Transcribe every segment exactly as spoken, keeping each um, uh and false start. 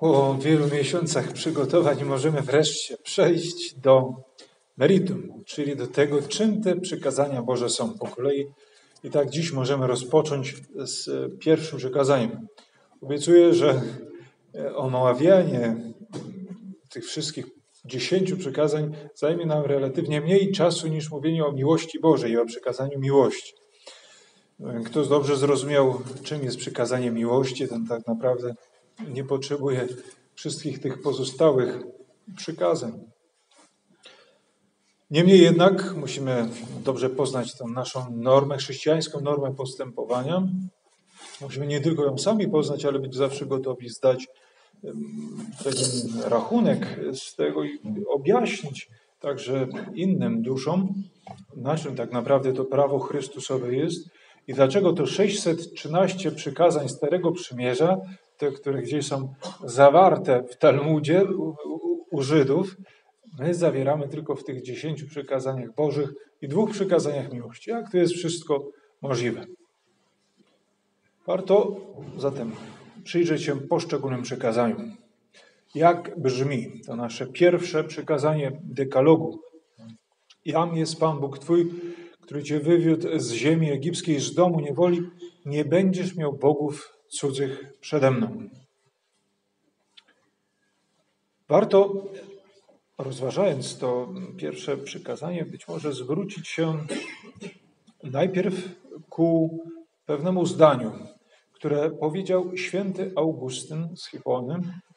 Po wielu miesiącach przygotowań możemy wreszcie przejść do meritum, czyli do tego, czym te przykazania Boże są po kolei. I tak dziś możemy rozpocząć z pierwszym przykazaniem. Obiecuję, że omawianie tych wszystkich dziesięciu przykazań zajmie nam relatywnie mniej czasu niż mówienie o miłości Bożej i o przykazaniu miłości. Kto dobrze zrozumiał, czym jest przykazanie miłości, ten tak naprawdę nie potrzebuje wszystkich tych pozostałych przykazań. Niemniej jednak musimy dobrze poznać tę naszą normę, chrześcijańską normę postępowania. Musimy nie tylko ją sami poznać, ale być zawsze gotowi zdać pewien rachunek z tego i objaśnić także innym duszom, na czym tak naprawdę to prawo Chrystusowe jest i dlaczego to sześćset trzynaście przykazań Starego Przymierza, te, które gdzieś są zawarte w Talmudzie u, u, u Żydów, my zawieramy tylko w tych dziesięciu przykazaniach Bożych i dwóch przykazaniach miłości. Jak to jest wszystko możliwe? Warto zatem przyjrzeć się poszczególnym przykazaniom. Jak brzmi to nasze pierwsze przykazanie dekalogu? Jam jest Pan Bóg Twój, który Cię wywiódł z ziemi egipskiej, z domu niewoli. Nie będziesz miał bogów cudzych przede mną. Warto, rozważając to pierwsze przykazanie, być może zwrócić się najpierw ku pewnemu zdaniu, które powiedział święty Augustyn z Hipony.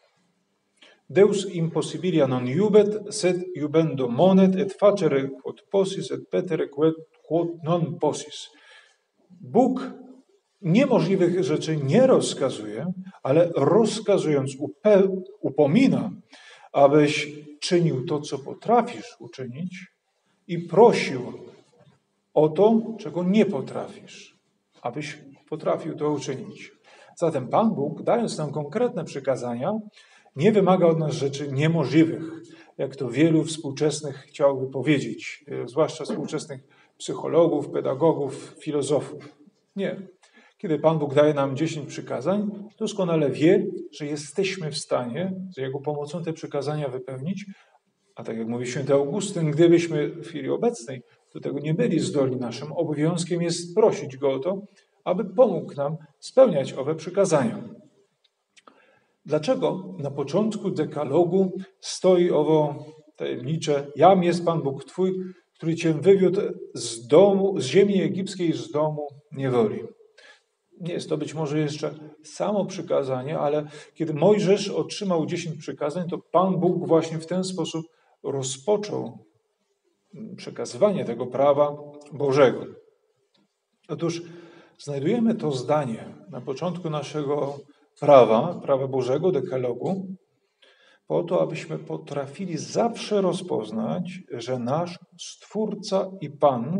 Deus impossibilia non iubet, sed iubendo monet, et facere quod possis, et petere quod non possis. Bóg niemożliwych rzeczy nie rozkazuje, ale rozkazując upe, upomina, abyś czynił to, co potrafisz uczynić i prosił o to, czego nie potrafisz, abyś potrafił to uczynić. Zatem Pan Bóg, dając nam konkretne przykazania, nie wymaga od nas rzeczy niemożliwych, jak to wielu współczesnych chciałoby powiedzieć, zwłaszcza współczesnych psychologów, pedagogów, filozofów. Nie. Kiedy Pan Bóg daje nam dziesięć przykazań, doskonale wie, że jesteśmy w stanie z Jego pomocą te przykazania wypełnić, a tak jak mówi święty Augustyn, gdybyśmy w chwili obecnej do tego nie byli zdolni, naszym obowiązkiem jest prosić Go o to, aby pomógł nam spełniać owe przykazania. Dlaczego na początku dekalogu stoi owo tajemnicze Jam jest Pan Bóg Twój, który Cię wywiódł z domu, z ziemi egipskiej, z domu niewoli? Nie jest to być może jeszcze samo przykazanie, ale kiedy Mojżesz otrzymał dziesięć przykazań, to Pan Bóg właśnie w ten sposób rozpoczął przekazywanie tego prawa Bożego. Otóż znajdujemy to zdanie na początku naszego prawa, prawa Bożego, dekalogu, po to, abyśmy potrafili zawsze rozpoznać, że nasz Stwórca i Pan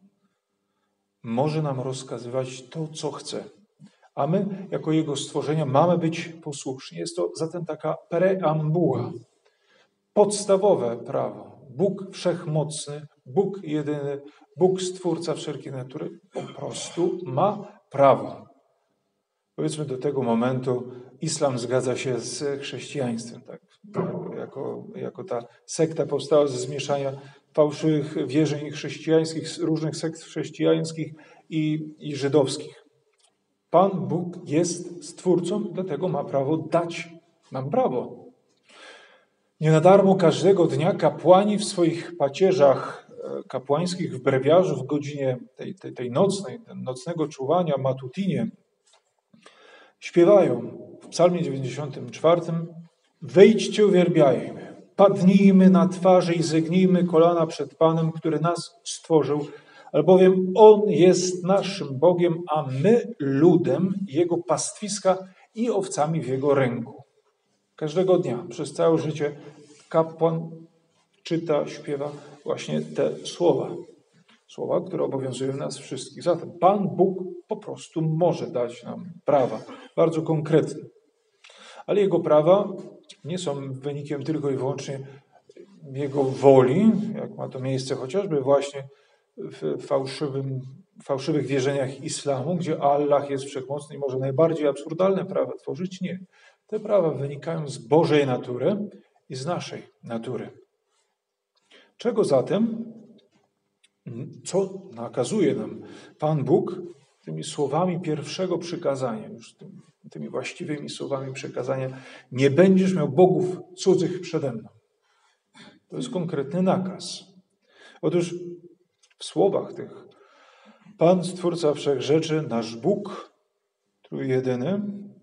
może nam rozkazywać to, co chce. A my, jako Jego stworzenia, mamy być posłuszni. Jest to zatem taka preambuła, podstawowe prawo. Bóg Wszechmocny, Bóg jedyny, Bóg Stwórca wszelkiej natury po prostu ma prawo. Powiedzmy, do tego momentu islam zgadza się z chrześcijaństwem. Tak? Jako, jako ta sekta powstała ze zmieszania fałszywych wierzeń chrześcijańskich, różnych sekt chrześcijańskich i, i żydowskich. Pan Bóg jest Stwórcą, dlatego ma prawo dać nam prawo. Nie na darmo każdego dnia kapłani w swoich pacierzach kapłańskich w brewiarzu w godzinie tej, tej, tej nocnej, nocnego czuwania, matutinie, śpiewają w psalmie dziewięćdziesiątym czwartym: Wejdźcie, uwielbiajmy, padnijmy na twarze i zegnijmy kolana przed Panem, który nas stworzył, albowiem On jest naszym Bogiem, a my ludem Jego pastwiska i owcami w Jego ręku. Każdego dnia, przez całe życie kapłan czyta, śpiewa właśnie te słowa. Słowa, które obowiązują nas wszystkich. Zatem Pan Bóg po prostu może dać nam prawa, bardzo konkretne. Ale Jego prawa nie są wynikiem tylko i wyłącznie Jego woli, jak ma to miejsce chociażby właśnie w fałszywym, fałszywych wierzeniach islamu, gdzie Allah jest wszechmocny i może najbardziej absurdalne prawa tworzyć. Nie. Te prawa wynikają z Bożej natury i z naszej natury. Czego zatem, co nakazuje nam Pan Bóg tymi słowami pierwszego przykazania, już tymi, tymi właściwymi słowami przykazania: nie będziesz miał bogów cudzych przede mną. To jest konkretny nakaz. Otóż w słowach tych Pan, Stwórca Wszechrzeczy, nasz Bóg, Trójjedyny,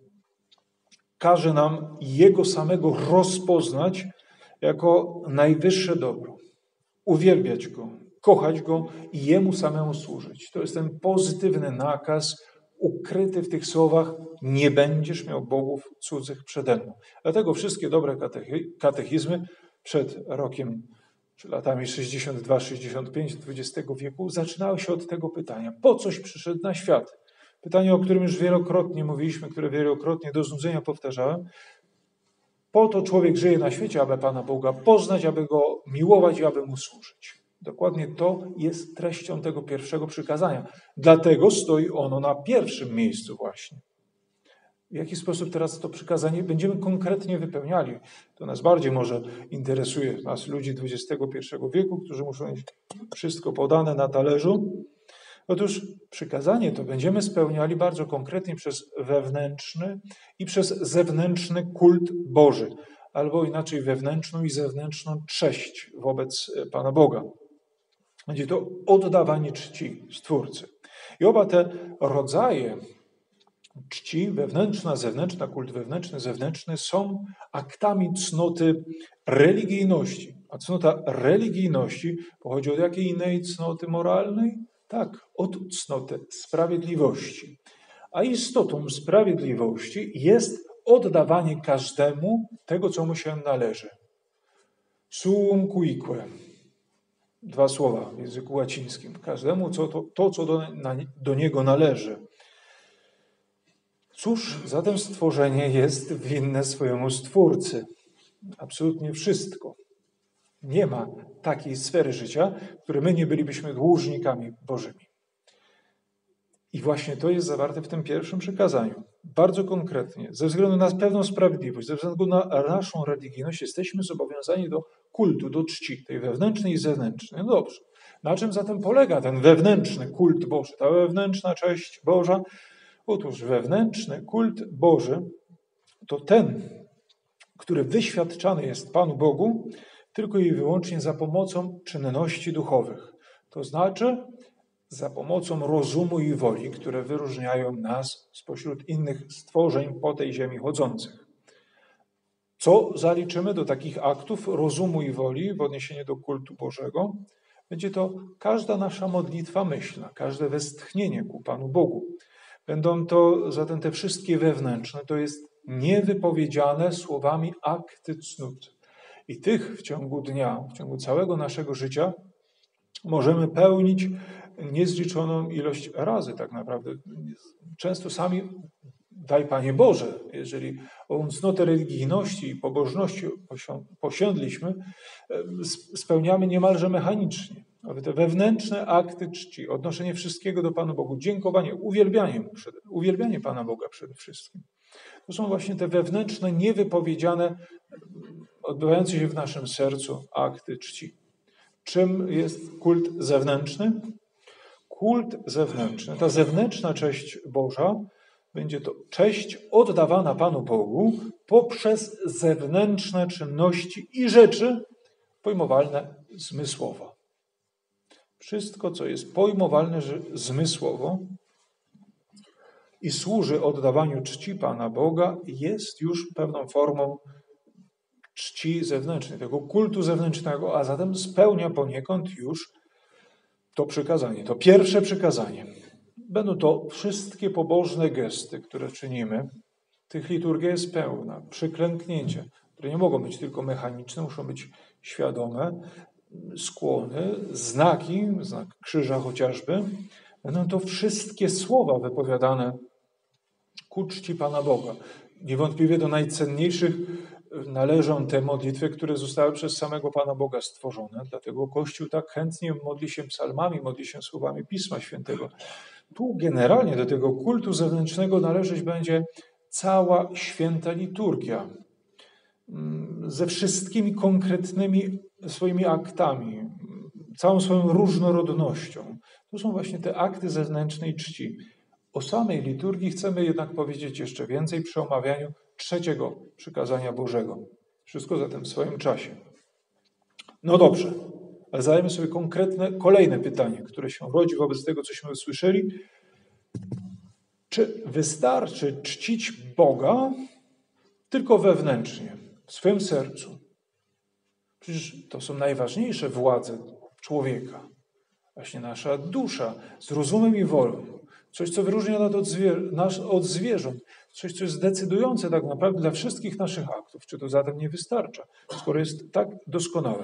każe nam Jego samego rozpoznać jako najwyższe dobro, uwielbiać Go, kochać Go i Jemu samemu służyć. To jest ten pozytywny nakaz ukryty w tych słowach: nie będziesz miał bogów cudzych przede mną. Dlatego wszystkie dobre katechizmy przed rokiem, czy latami sześćdziesiąt dwa sześćdziesiąt pięć dwudziestego wieku zaczynały się od tego pytania: po coś przyszedł na świat? Pytanie, o którym już wielokrotnie mówiliśmy, które wielokrotnie do znudzenia powtarzałem. Po to człowiek żyje na świecie, aby Pana Boga poznać, aby Go miłować i aby Mu służyć. Dokładnie to jest treścią tego pierwszego przykazania. Dlatego stoi ono na pierwszym miejscu właśnie. W jaki sposób teraz to przykazanie będziemy konkretnie wypełniali? To nas bardziej może interesuje, nas ludzi dwudziestego pierwszego wieku, którzy muszą mieć wszystko podane na talerzu. Otóż przykazanie to będziemy spełniali bardzo konkretnie przez wewnętrzny i przez zewnętrzny kult Boży, albo inaczej wewnętrzną i zewnętrzną cześć wobec Pana Boga. Będzie to oddawanie czci Stwórcy. I oba te rodzaje czci, wewnętrzna, zewnętrzna, kult wewnętrzny, zewnętrzny, są aktami cnoty religijności. A cnota religijności pochodzi od jakiej innej cnoty moralnej? Tak, od cnoty sprawiedliwości. A istotą sprawiedliwości jest oddawanie każdemu tego, co mu się należy. Suum cuique. Dwa słowa w języku łacińskim. Każdemu co to, to co do, na, do niego należy. Cóż zatem stworzenie jest winne swojemu Stwórcy? Absolutnie wszystko. Nie ma takiej sfery życia, w której my nie bylibyśmy dłużnikami Bożymi. I właśnie to jest zawarte w tym pierwszym przykazaniu. Bardzo konkretnie, ze względu na pewną sprawiedliwość, ze względu na naszą religijność, jesteśmy zobowiązani do kultu, do czci, tej wewnętrznej i zewnętrznej. No dobrze. Na czym zatem polega ten wewnętrzny kult Boży, ta wewnętrzna cześć Boża? Otóż wewnętrzny kult Boży to ten, który wyświadczany jest Panu Bogu tylko i wyłącznie za pomocą czynności duchowych. To znaczy za pomocą rozumu i woli, które wyróżniają nas spośród innych stworzeń po tej ziemi chodzących. Co zaliczymy do takich aktów rozumu i woli w odniesieniu do kultu Bożego? Będzie to każda nasza modlitwa myślna, każde westchnienie ku Panu Bogu. Będą to zatem te wszystkie wewnętrzne, to jest niewypowiedziane słowami akty cnót. I tych w ciągu dnia, w ciągu całego naszego życia możemy pełnić niezliczoną ilość razy tak naprawdę. Często sami, daj Panie Boże, jeżeli ową cnotę religijności i pobożności posiądliśmy, spełniamy niemalże mechanicznie. Ale te wewnętrzne akty czci, odnoszenie wszystkiego do Panu Bogu, dziękowanie, uwielbianie Mu, uwielbianie Pana Boga przede wszystkim. To są właśnie te wewnętrzne, niewypowiedziane, odbywające się w naszym sercu akty czci. Czym jest kult zewnętrzny? Kult zewnętrzny, ta zewnętrzna cześć Boża, będzie to cześć oddawana Panu Bogu poprzez zewnętrzne czynności i rzeczy pojmowalne zmysłowo. Wszystko, co jest pojmowalne zmysłowo i służy oddawaniu czci Pana Boga, jest już pewną formą czci zewnętrznej, tego kultu zewnętrznego, a zatem spełnia poniekąd już to przykazanie, to pierwsze przykazanie. Będą to wszystkie pobożne gesty, które czynimy. Tych liturgia jest pełna. Przyklęknięcia, które nie mogą być tylko mechaniczne, muszą być świadome. Skłony, znaki, znak krzyża chociażby. Będą to wszystkie słowa wypowiadane ku czci Pana Boga. Niewątpliwie do najcenniejszych należą te modlitwy, które zostały przez samego Pana Boga stworzone. Dlatego Kościół tak chętnie modli się psalmami, modli się słowami Pisma Świętego. Tu generalnie do tego kultu zewnętrznego należeć będzie cała święta liturgia ze wszystkimi konkretnymi swoimi aktami, całą swoją różnorodnością. To są właśnie te akty zewnętrznej czci. O samej liturgii chcemy jednak powiedzieć jeszcze więcej przy omawianiu trzeciego przykazania Bożego. Wszystko zatem w swoim czasie. No dobrze, ale zadajmy sobie konkretne, kolejne pytanie, które się rodzi wobec tego, cośmy usłyszeli. Czy wystarczy czcić Boga tylko wewnętrznie, w swym sercu? Przecież to są najważniejsze władze człowieka. Właśnie nasza dusza z rozumem i wolą. Coś, co wyróżnia nas od, zwier- nas od zwierząt. Coś, co jest decydujące tak naprawdę dla wszystkich naszych aktów. Czy to zatem nie wystarcza, skoro jest tak doskonałe?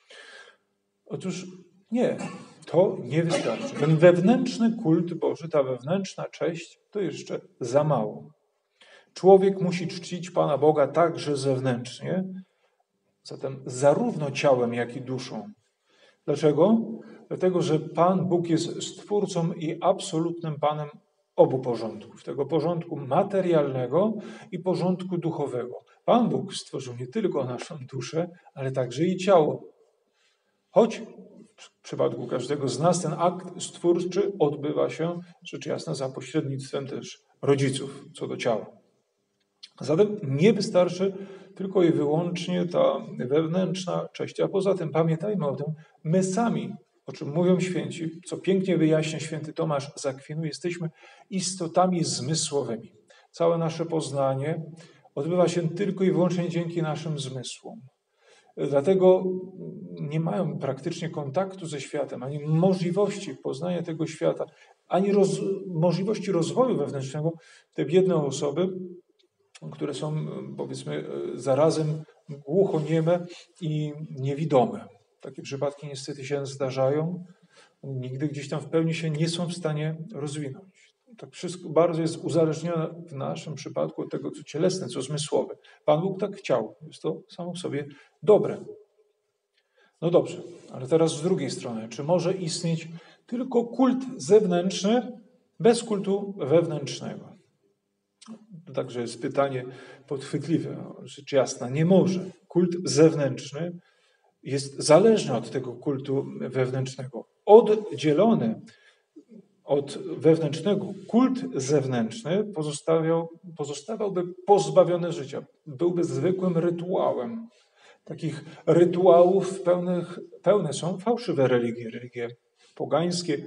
Otóż nie, to nie wystarczy. Ten wewnętrzny kult Boży, ta wewnętrzna cześć, to jeszcze za mało. Człowiek musi czcić Pana Boga także zewnętrznie, zatem zarówno ciałem, jak i duszą. Dlaczego? Dlatego, że Pan Bóg jest Stwórcą i absolutnym Panem obu porządków. Tego porządku materialnego i porządku duchowego. Pan Bóg stworzył nie tylko naszą duszę, ale także i ciało. Choć w przypadku każdego z nas ten akt stwórczy odbywa się, rzecz jasna, za pośrednictwem też rodziców co do ciała. Zatem nie wystarczy tylko i wyłącznie ta wewnętrzna cześć. A poza tym pamiętajmy o tym, my sami, o czym mówią święci, co pięknie wyjaśnia święty Tomasz z Akwinu, jesteśmy istotami zmysłowymi. Całe nasze poznanie odbywa się tylko i wyłącznie dzięki naszym zmysłom. Dlatego nie mają praktycznie kontaktu ze światem, ani możliwości poznania tego świata, ani roz, możliwości rozwoju wewnętrznego. Te biedne osoby, które są, powiedzmy, zarazem głuchonieme i niewidome. Takie przypadki niestety się zdarzają. Nigdy gdzieś tam w pełni się nie są w stanie rozwinąć. Tak wszystko bardzo jest uzależnione w naszym przypadku od tego, co cielesne, co zmysłowe. Pan Bóg tak chciał. Jest to samo w sobie dobre. No dobrze, ale teraz z drugiej strony. Czy może istnieć tylko kult zewnętrzny bez kultu wewnętrznego? To także jest pytanie podchwytliwe. Rzecz jasna, nie może. Kult zewnętrzny jest zależny od tego kultu wewnętrznego. Oddzielony od wewnętrznego kult zewnętrzny pozostawiał, pozostawałby pozbawiony życia. Byłby zwykłym rytuałem. Takich rytuałów pełnych, pełne są fałszywe religie, religie pogańskie.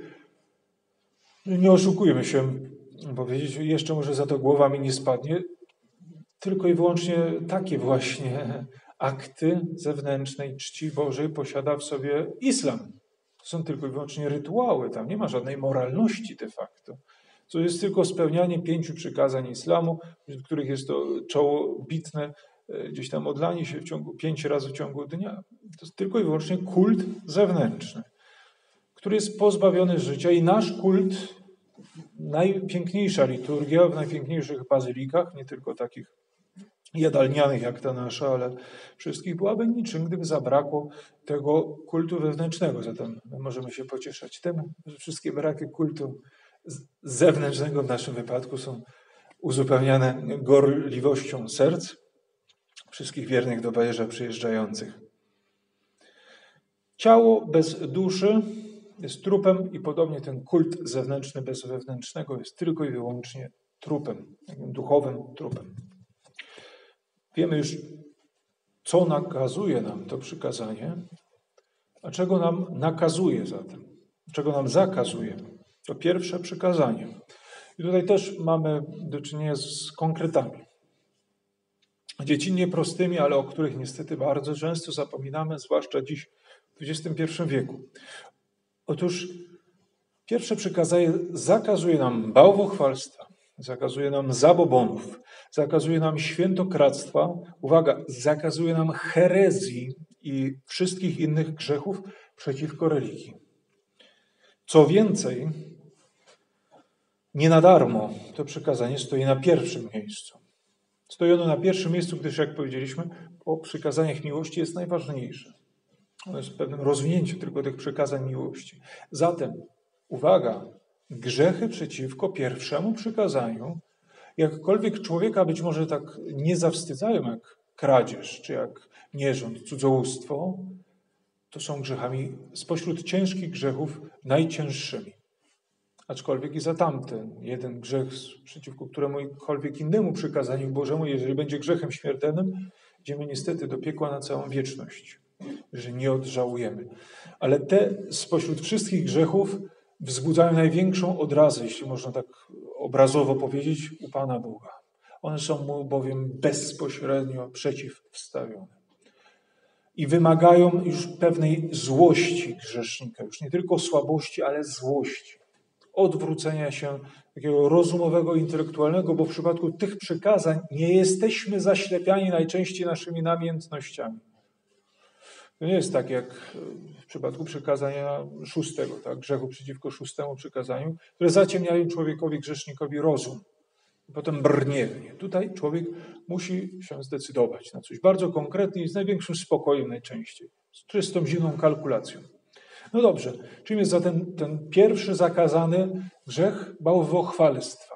Nie oszukujmy się, powiedzieć, jeszcze może za to głowa mi nie spadnie. Tylko i wyłącznie takie właśnie akty zewnętrznej czci Bożej posiada w sobie islam. To są tylko i wyłącznie rytuały, tam nie ma żadnej moralności de facto. To jest tylko spełnianie pięciu przykazań islamu, wśród których jest to czoło bitne, gdzieś tam modlanie się w ciągu pięć razy w ciągu dnia. To jest tylko i wyłącznie kult zewnętrzny, który jest pozbawiony życia i nasz kult, najpiękniejsza liturgia w najpiękniejszych bazylikach, nie tylko takich jadalnianych jak ta nasza, ale wszystkich, byłaby niczym, gdyby zabrakło tego kultu wewnętrznego. Zatem my możemy się pocieszać tym, że wszystkie braki kultu zewnętrznego w naszym wypadku są uzupełniane gorliwością serc wszystkich wiernych do Bajerza przyjeżdżających. Ciało bez duszy jest trupem i podobnie ten kult zewnętrzny bez wewnętrznego jest tylko i wyłącznie trupem, takim duchowym trupem. Wiemy już, co nakazuje nam to przykazanie, a czego nam nakazuje zatem, czego nam zakazuje. To pierwsze przykazanie. I tutaj też mamy do czynienia z konkretami. Dziecinnie prostymi, ale o których niestety bardzo często zapominamy, zwłaszcza dziś w dwudziestym pierwszym wieku. Otóż pierwsze przykazanie zakazuje nam bałwochwalstwa, zakazuje nam zabobonów, zakazuje nam świętokradztwa, uwaga, zakazuje nam herezji i wszystkich innych grzechów przeciwko religii. Co więcej, nie na darmo to przykazanie stoi na pierwszym miejscu. Stoi ono na pierwszym miejscu, gdyż, jak powiedzieliśmy, po przykazaniach miłości jest najważniejsze. Ono jest w pewnym rozwinięciu tylko tych przykazań miłości. Zatem, uwaga, grzechy przeciwko pierwszemu przykazaniu jakkolwiek człowieka być może tak nie zawstydzają jak kradzież, czy jak nierząd, cudzołóstwo, to są grzechami spośród ciężkich grzechów najcięższymi. Aczkolwiek i za tamten jeden grzech, przeciwko któremukolwiek innemu przykazaniu Bożemu, jeżeli będzie grzechem śmiertelnym, idziemy niestety do piekła na całą wieczność, że nie odżałujemy. Ale te spośród wszystkich grzechów wzbudzają największą odrazę, jeśli można tak obrazowo powiedzieć, u Pana Boga. One są mu bowiem bezpośrednio przeciwstawione. I wymagają już pewnej złości grzesznika, już nie tylko słabości, ale złości. Odwrócenia się takiego rozumowego, intelektualnego, bo w przypadku tych przykazań nie jesteśmy zaślepiani najczęściej naszymi namiętnościami. To nie jest tak jak w przypadku przykazania szóstego, tak, grzechu przeciwko szóstemu przykazaniu, które zaciemniają człowiekowi, grzesznikowi rozum. I potem brnie. Tutaj człowiek musi się zdecydować na coś bardzo konkretnie i z największym spokojem najczęściej, z czystą, zimną kalkulacją. No dobrze, czym jest zatem ten pierwszy zakazany grzech? Bałwochwalstwa.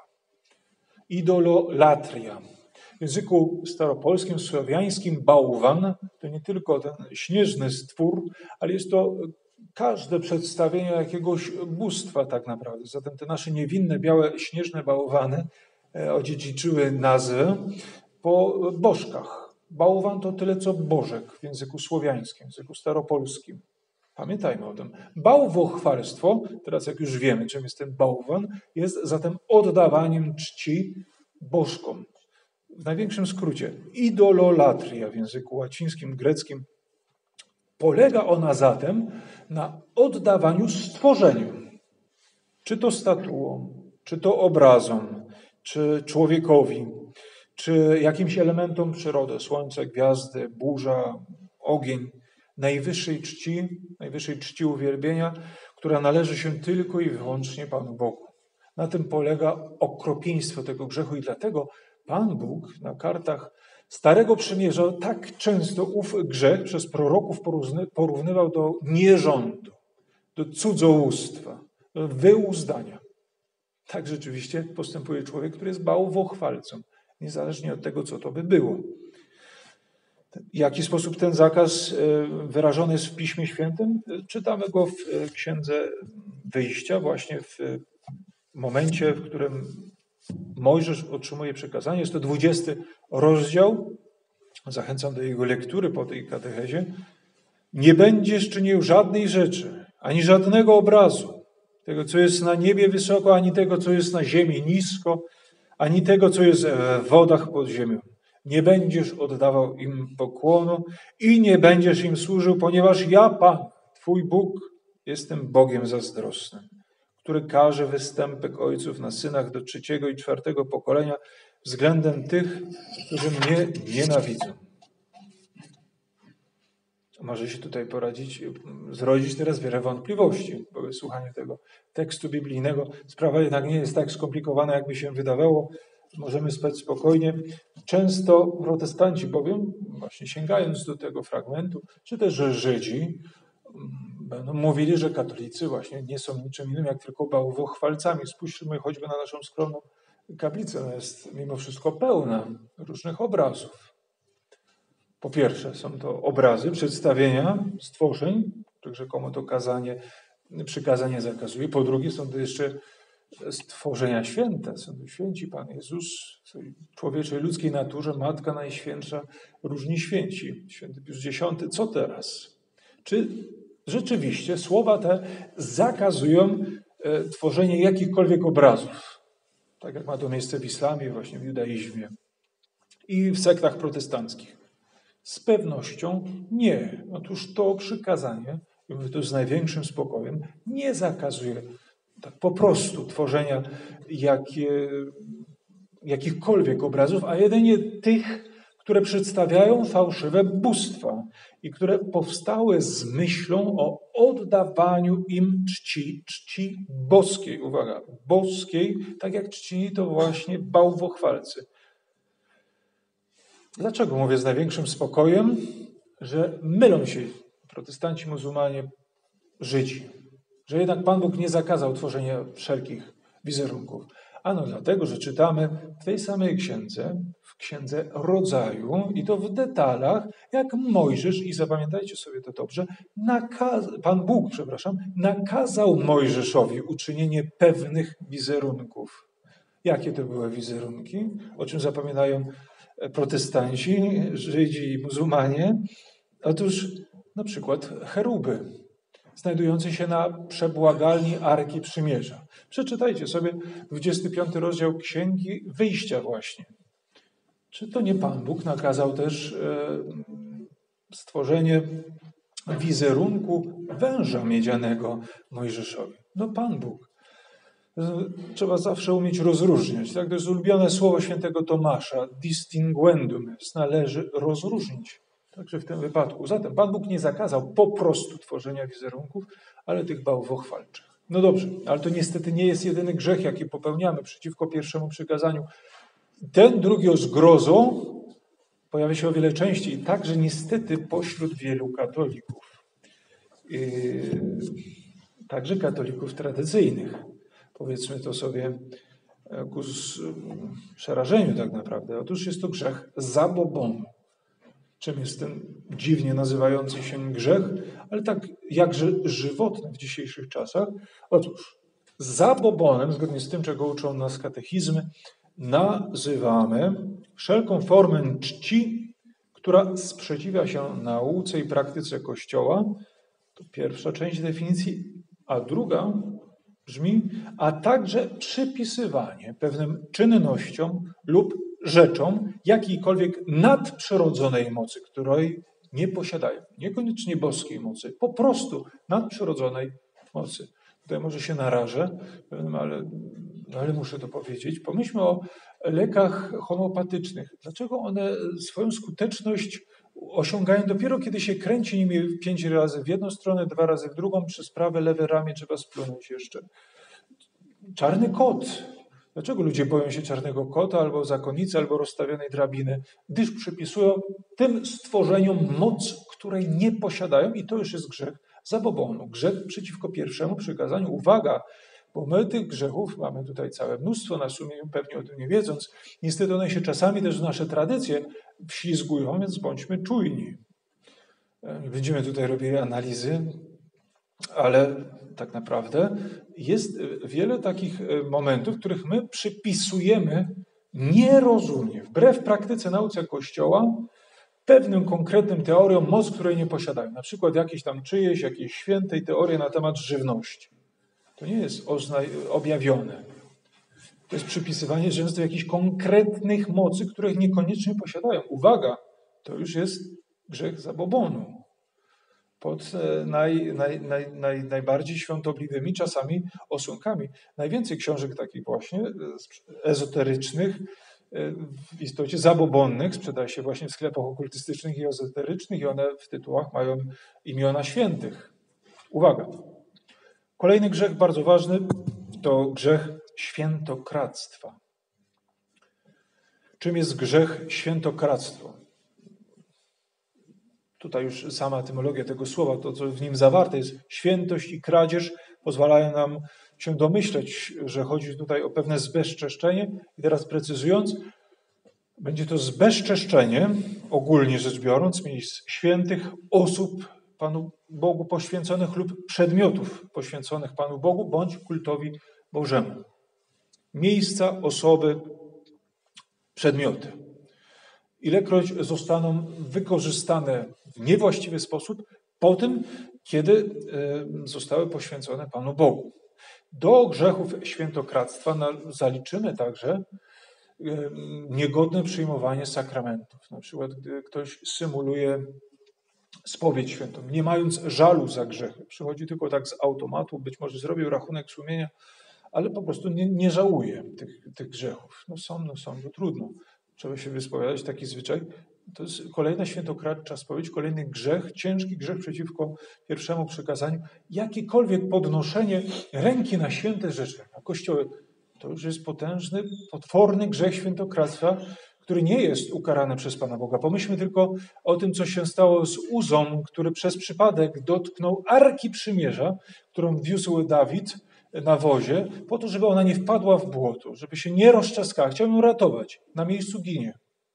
Idololatria. W języku staropolskim, słowiańskim bałwan to nie tylko ten śnieżny stwór, ale jest to każde przedstawienie jakiegoś bóstwa tak naprawdę. Zatem te nasze niewinne, białe, śnieżne bałwany odziedziczyły nazwę po bożkach. Bałwan to tyle co bożek w języku słowiańskim, w języku staropolskim. Pamiętajmy o tym. Bałwochwalstwo, teraz jak już wiemy, czym jest ten bałwan, jest zatem oddawaniem czci bożkom. W największym skrócie, idololatria w języku łacińskim, greckim. Polega ona zatem na oddawaniu stworzeniu. Czy to statuom, czy to obrazom, czy człowiekowi, czy jakimś elementom przyrody, słońce, gwiazdy, burza, ogień, najwyższej czci, najwyższej czci uwielbienia, która należy się tylko i wyłącznie Panu Bogu. Na tym polega okropieństwo tego grzechu i dlatego Pan Bóg na kartach Starego Przymierza tak często ów grzech przez proroków porównywał do nierządu, do cudzołóstwa, do wyuzdania. Tak rzeczywiście postępuje człowiek, który jest bałwochwalcą, niezależnie od tego, co to by było. W jaki sposób ten zakaz wyrażony jest w Piśmie Świętym? Czytamy go w Księdze Wyjścia, właśnie w momencie, w którym Mojżesz otrzymuje przekazanie. Jest to dwudziesty rozdział. Zachęcam do jego lektury po tej katechezie. Nie będziesz czynił żadnej rzeczy, ani żadnego obrazu, tego, co jest na niebie wysoko, ani tego, co jest na ziemi nisko, ani tego, co jest w wodach pod ziemią. Nie będziesz oddawał im pokłonu i nie będziesz im służył, ponieważ ja, Pan, Twój Bóg, jestem Bogiem zazdrosnym, który każe występek ojców na synach do trzeciego i czwartego pokolenia względem tych, którzy mnie nienawidzą. Może się tutaj poradzić, zrodzić teraz wiele wątpliwości po wysłuchaniu tego tekstu biblijnego. Sprawa jednak nie jest tak skomplikowana, jakby się wydawało. Możemy spać spokojnie. Często protestanci bowiem, właśnie sięgając do tego fragmentu, czy też Żydzi, będą mówili, że katolicy właśnie nie są niczym innym, jak tylko bałwochwalcami. Spójrzmy choćby na naszą skromną kaplicę. Ona jest mimo wszystko pełna różnych obrazów. Po pierwsze, są to obrazy, przedstawienia stworzeń, których rzekomo to kazanie, przykazanie zakazuje. Po drugie, są to jeszcze stworzenia święte. Są to święci Pan Jezus, w człowieczej ludzkiej naturze, Matka Najświętsza, różni święci. Święty Pius Dziesiąty. Co teraz? Czy rzeczywiście słowa te zakazują e, tworzenia jakichkolwiek obrazów? Tak jak ma to miejsce w islamie, właśnie w judaizmie i w sektach protestanckich. Z pewnością nie. Otóż to przykazanie, i mówię to z największym spokojem, nie zakazuje tak po prostu tworzenia jakie, jakichkolwiek obrazów, a jedynie tych, które przedstawiają fałszywe bóstwa i które powstały z myślą o oddawaniu im czci, czci boskiej. Uwaga, boskiej, tak jak czcili to właśnie bałwochwalcy. Dlaczego mówię z największym spokojem? Że mylą się protestanci, muzułmanie, Żydzi. Że jednak Pan Bóg nie zakazał tworzenia wszelkich wizerunków. Ano dlatego, że czytamy w tej samej księdze, w księdze Rodzaju i to w detalach, jak Mojżesz, i zapamiętajcie sobie to dobrze, nakaz, Pan Bóg, przepraszam, nakazał Mojżeszowi uczynienie pewnych wizerunków. Jakie to były wizerunki? O czym zapominają protestanci, Żydzi i muzułmanie? Otóż na przykład cheruby, znajdujące się na przebłagalni Arki Przymierza. Przeczytajcie sobie dwudziesty piąty rozdział Księgi Wyjścia właśnie. Czy to nie Pan Bóg nakazał też e, stworzenie wizerunku węża miedzianego Mojżeszowi? No Pan Bóg. Trzeba zawsze umieć rozróżniać. Tak? To jest ulubione słowo świętego Tomasza. Distinguendum. Należy rozróżnić. Także w tym wypadku. Zatem Pan Bóg nie zakazał po prostu tworzenia wizerunków, ale tych bałwochwalczych. No dobrze, ale to niestety nie jest jedyny grzech, jaki popełniamy przeciwko pierwszemu przykazaniu. Ten drugi o zgrozą pojawia się o wiele częściej, także niestety pośród wielu katolików. Yy, także katolików tradycyjnych. Powiedzmy to sobie ku przerażeniu tak naprawdę. Otóż jest to grzech zabobonu. Czym jest ten dziwnie nazywający się grzech, ale tak jakże żywotny w dzisiejszych czasach? Otóż zabobonem, zgodnie z tym, czego uczą nas katechizmy, nazywamy wszelką formę czci, która sprzeciwia się nauce i praktyce Kościoła. To pierwsza część definicji, a druga brzmi, a także przypisywanie pewnym czynnościom lub rzeczom jakiejkolwiek nadprzyrodzonej mocy, której nie posiadają. Niekoniecznie boskiej mocy, po prostu nadprzyrodzonej mocy. Tutaj może się narażę, ale, ale muszę to powiedzieć. Pomyślmy o lekach homeopatycznych. Dlaczego one swoją skuteczność osiągają dopiero, kiedy się kręci nimi pięć razy w jedną stronę, dwa razy w drugą, przez prawe, lewe ramię trzeba splunąć jeszcze. Czarny kot. Dlaczego ludzie boją się czarnego kota, albo zakonnicy, albo rozstawionej drabiny? Gdyż przypisują tym stworzeniom moc, której nie posiadają, i to już jest grzech zabobonu. Grzech przeciwko pierwszemu przykazaniu. Uwaga, bo my tych grzechów mamy tutaj całe mnóstwo na sumieniu, pewnie o tym nie wiedząc. Niestety one się czasami też w nasze tradycje wślizgują, więc bądźmy czujni. Nie będziemy tutaj robili analizy, ale tak naprawdę jest wiele takich momentów, w których my przypisujemy nierozumnie, wbrew praktyce, nauce Kościoła, pewnym konkretnym teoriom moc, której nie posiadają. Na przykład jakieś tam czyjeś, jakiejś świętej teorie na temat żywności. To nie jest objawione. To jest przypisywanie często jakichś konkretnych mocy, których niekoniecznie posiadają. Uwaga, to już jest grzech zabobonu. Pod naj, naj, naj, naj, najbardziej świątobliwymi czasami osłonkami. Najwięcej książek takich właśnie ezoterycznych, w istocie zabobonnych, sprzedaje się właśnie w sklepach okultystycznych i ezoterycznych i one w tytułach mają imiona świętych. Uwaga! Kolejny grzech bardzo ważny to grzech świętokradztwa. Czym jest grzech świętokradztwa? Tutaj już sama etymologia tego słowa, to co w nim zawarte jest, świętość i kradzież, pozwalają nam się domyśleć, że chodzi tutaj o pewne zbezczeszczenie. I teraz precyzując, będzie to zbezczeszczenie, ogólnie rzecz biorąc, miejsc świętych, osób Panu Bogu poświęconych lub przedmiotów poświęconych Panu Bogu bądź kultowi Bożemu. Miejsca, osoby, przedmioty. Ilekroć zostaną wykorzystane w niewłaściwy sposób po tym, kiedy zostały poświęcone Panu Bogu. Do grzechów świętokradztwa zaliczymy także niegodne przyjmowanie sakramentów. Na przykład, gdy ktoś symuluje spowiedź świętą, nie mając żalu za grzechy. Przychodzi tylko tak z automatu, być może zrobił rachunek sumienia, ale po prostu nie, nie żałuje tych, tych grzechów. No są, no są, to trudno. Trzeba się wyspowiadać, taki zwyczaj. To jest kolejna świętokradcza spowiedź, kolejny grzech, ciężki grzech przeciwko pierwszemu przykazaniu. Jakiekolwiek podnoszenie ręki na święte rzeczy, na kościoły, to już jest potężny, potworny grzech świętokradztwa, który nie jest ukarany przez Pana Boga. Pomyślmy tylko o tym, co się stało z Uzą, który przez przypadek dotknął Arki Przymierza, którą wiózł Dawid na wozie, po to, żeby ona nie wpadła w błoto, żeby się nie rozczaskała. Chciał ją ratować. Na miejscu ginie.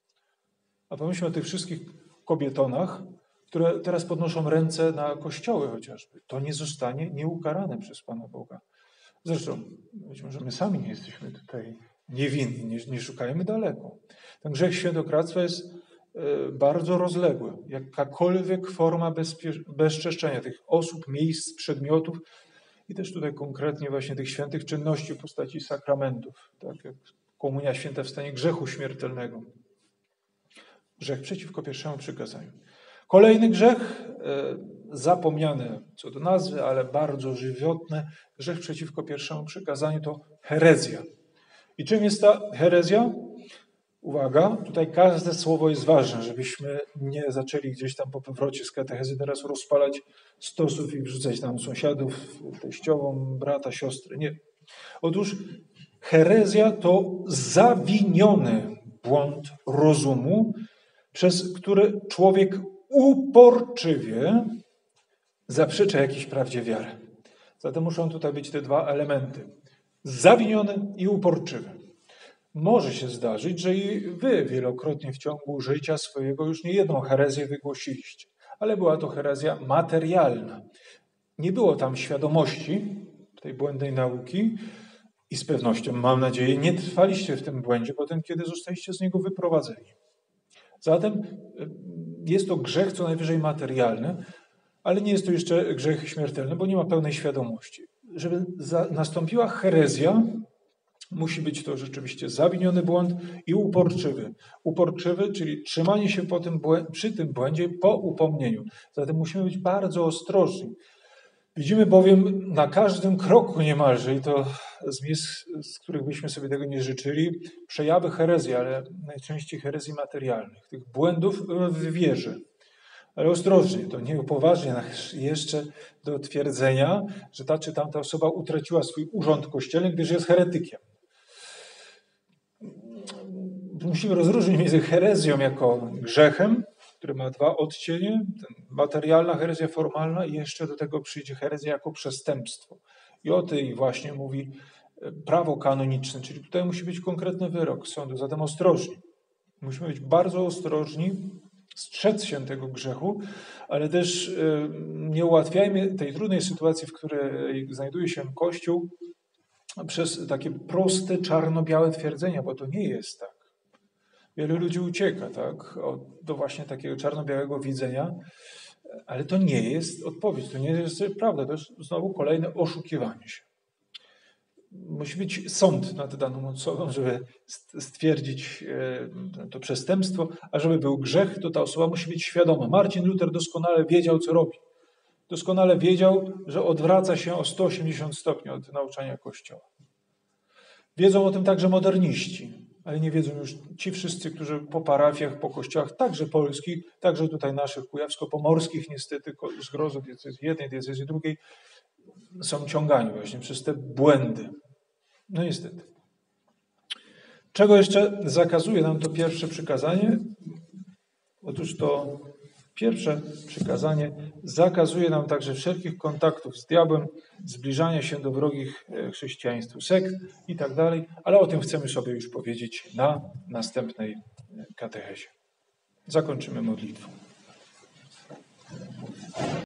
A pomyślmy o tych wszystkich kobietonach, które teraz podnoszą ręce na kościoły chociażby. To nie zostanie nieukarane przez Pana Boga. Zresztą, być może my sami nie jesteśmy tutaj niewinni, nie, nie szukajmy daleko. Ten grzech świętokradztwa jest e, bardzo rozległy. Jakakolwiek forma bezpie- bezczeszczenia tych osób, miejsc, przedmiotów i też tutaj konkretnie właśnie tych świętych czynności w postaci sakramentów, tak jak komunia święta w stanie grzechu śmiertelnego. Grzech przeciwko pierwszemu przykazaniu. Kolejny grzech, e, zapomniany co do nazwy, ale bardzo żywotny, grzech przeciwko pierwszemu przykazaniu to herezja. I czym jest ta herezja? Uwaga, tutaj każde słowo jest ważne, żebyśmy nie zaczęli gdzieś tam po powrocie z katechezy teraz rozpalać stosów i wrzucać tam sąsiadów, teściową, brata, siostry. Nie. Otóż herezja to zawiniony błąd rozumu, przez który człowiek uporczywie zaprzecza jakiejś prawdzie wiary. Zatem muszą tutaj być te dwa elementy. Zawiniony i uporczywy. Może się zdarzyć, że i wy wielokrotnie w ciągu życia swojego już nie jedną herezję wygłosiliście, ale była to herezja materialna. Nie było tam świadomości tej błędnej nauki i z pewnością, mam nadzieję, nie trwaliście w tym błędzie potem, kiedy zostaliście z niego wyprowadzeni. Zatem jest to grzech co najwyżej materialny, ale nie jest to jeszcze grzech śmiertelny, bo nie ma pełnej świadomości. Żeby za, nastąpiła herezja, musi być to rzeczywiście zawiniony błąd i uporczywy. Uporczywy, czyli trzymanie się po tym błę- przy tym błędzie po upomnieniu. Zatem musimy być bardzo ostrożni. Widzimy bowiem na każdym kroku niemalże, i to z miejsc, z których byśmy sobie tego nie życzyli, przejawy herezji, ale najczęściej herezji materialnych, tych błędów w wierze. Ale ostrożnie, to nie upoważnia nas jeszcze do twierdzenia, że ta czy tamta osoba utraciła swój urząd kościelny, gdyż jest heretykiem. Musimy rozróżnić między herezją jako grzechem, który ma dwa odcienie, materialna herezja formalna i jeszcze do tego przyjdzie herezja jako przestępstwo. I o tej właśnie mówi prawo kanoniczne, czyli tutaj musi być konkretny wyrok sądu, zatem ostrożni. Musimy być bardzo ostrożni, strzec się tego grzechu, ale też nie ułatwiajmy tej trudnej sytuacji, w której znajduje się Kościół przez takie proste, czarno-białe twierdzenia, bo to nie jest tak. Wielu ludzi ucieka tak, do właśnie takiego czarno-białego widzenia, ale to nie jest odpowiedź, to nie jest prawda, to jest znowu kolejne oszukiwanie się. Musi być sąd nad daną osobą, żeby stwierdzić to przestępstwo, a żeby był grzech, to ta osoba musi być świadoma. Marcin Luter doskonale wiedział, co robi. Doskonale wiedział, że odwraca się o sto osiemdziesiąt stopni od nauczania Kościoła. Wiedzą o tym także moderniści, ale nie wiedzą już ci wszyscy, którzy po parafiach, po kościołach, także polskich, także tutaj naszych kujawsko-pomorskich niestety, zgrozo diecezji jednej, diecezji drugiej, są ciągani właśnie przez te błędy. No niestety. Czego jeszcze zakazuje nam to pierwsze przykazanie? Otóż to pierwsze przykazanie zakazuje nam także wszelkich kontaktów z diabłem, zbliżania się do wrogich chrześcijaństwu sekt i tak dalej, ale o tym chcemy sobie już powiedzieć na następnej katechezie. Zakończymy modlitwą.